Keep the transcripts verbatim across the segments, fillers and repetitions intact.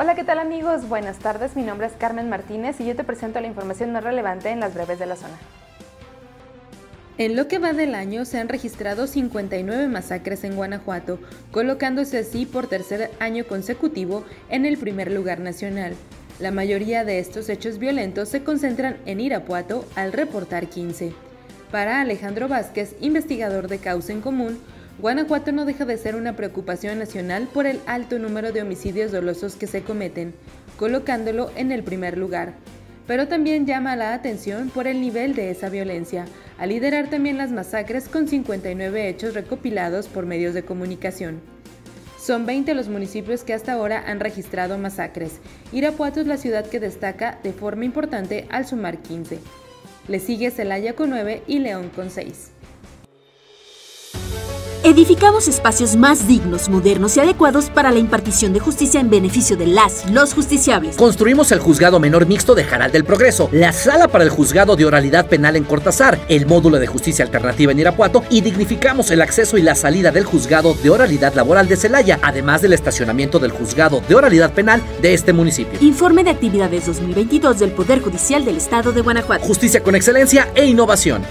Hola, ¿qué tal amigos? Buenas tardes, mi nombre es Carmen Martínez y yo te presento la información más relevante en las breves de la zona. En lo que va del año se han registrado cincuenta y nueve masacres en Guanajuato, colocándose así por tercer año consecutivo en el primer lugar nacional. La mayoría de estos hechos violentos se concentran en Irapuato, al reportar quince. Para Alejandro Vázquez, investigador de Causa en Común, Guanajuato no deja de ser una preocupación nacional por el alto número de homicidios dolosos que se cometen, colocándolo en el primer lugar. Pero también llama la atención por el nivel de esa violencia, al liderar también las masacres con cincuenta y nueve hechos recopilados por medios de comunicación. Son veinte los municipios que hasta ahora han registrado masacres. Irapuato es la ciudad que destaca de forma importante al sumar quince. Le sigue Celaya con nueve y León con seis. Edificamos espacios más dignos, modernos y adecuados para la impartición de justicia en beneficio de las y los justiciables. Construimos el Juzgado Menor Mixto de Jaral del Progreso, la sala para el Juzgado de Oralidad Penal en Cortázar, el módulo de Justicia Alternativa en Irapuato y dignificamos el acceso y la salida del Juzgado de Oralidad Laboral de Celaya, además del estacionamiento del Juzgado de Oralidad Penal de este municipio. Informe de actividades dos mil veintidós del Poder Judicial del Estado de Guanajuato. Justicia con excelencia e innovación.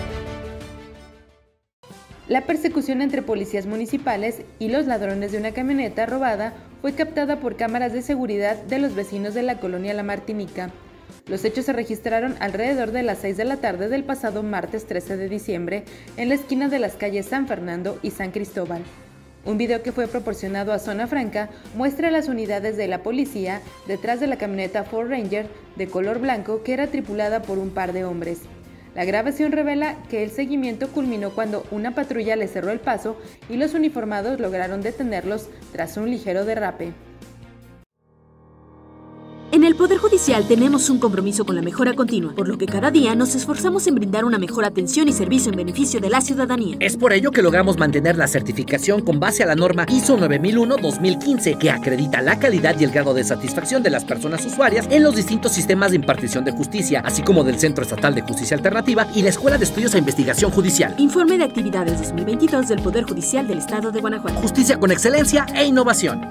La persecución entre policías municipales y los ladrones de una camioneta robada fue captada por cámaras de seguridad de los vecinos de la colonia La Martinica. Los hechos se registraron alrededor de las seis de la tarde del pasado martes trece de diciembre en la esquina de las calles San Fernando y San Cristóbal. Un video que fue proporcionado a Zona Franca muestra a las unidades de la policía detrás de la camioneta Ford Ranger de color blanco que era tripulada por un par de hombres. La grabación revela que el seguimiento culminó cuando una patrulla les cerró el paso y los uniformados lograron detenerlos tras un ligero derrape. En el Poder Judicial tenemos un compromiso con la mejora continua, por lo que cada día nos esforzamos en brindar una mejor atención y servicio en beneficio de la ciudadanía. Es por ello que logramos mantener la certificación con base a la norma I S O nueve mil uno dos mil quince, que acredita la calidad y el grado de satisfacción de las personas usuarias en los distintos sistemas de impartición de justicia, así como del Centro Estatal de Justicia Alternativa y la Escuela de Estudios e Investigación Judicial. Informe de actividades dos mil veintidós del Poder Judicial del Estado de Guanajuato. Justicia con excelencia e innovación.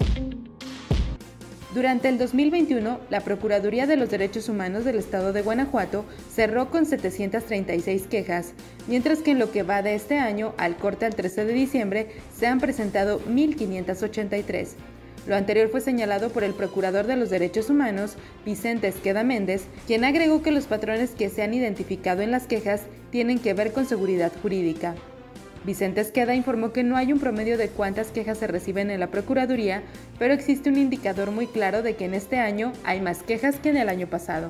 Durante el dos mil veintiuno, la Procuraduría de los Derechos Humanos del Estado de Guanajuato cerró con setecientas treinta y seis quejas, mientras que en lo que va de este año, al corte al trece de diciembre, se han presentado mil quinientas ochenta y tres. Lo anterior fue señalado por el Procurador de los Derechos Humanos, Vicente Esqueda Méndez, quien agregó que los patrones que se han identificado en las quejas tienen que ver con seguridad jurídica. Vicente Esqueda informó que no hay un promedio de cuántas quejas se reciben en la Procuraduría, pero existe un indicador muy claro de que en este año hay más quejas que en el año pasado.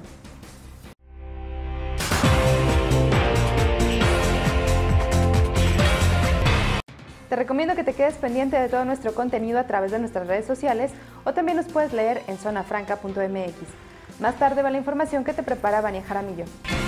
Te recomiendo que te quedes pendiente de todo nuestro contenido a través de nuestras redes sociales o también nos puedes leer en zona franca punto m x. Más tarde va la información que te prepara Vania Jaramillo.